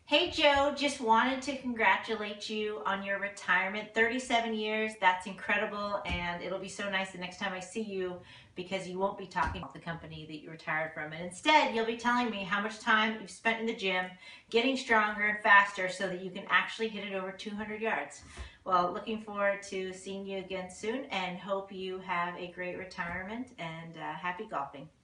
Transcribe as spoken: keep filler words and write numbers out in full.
Hey Joe, just wanted to congratulate you on your retirement. thirty-seven years, that's incredible, and it'll be so nice the next time I see you because you won't be talking about the company that you retired from. And instead, you'll be telling me how much time you've spent in the gym, getting stronger and faster so that you can actually hit it over two hundred yards. Well, looking forward to seeing you again soon and hope you have a great retirement and uh, happy golfing.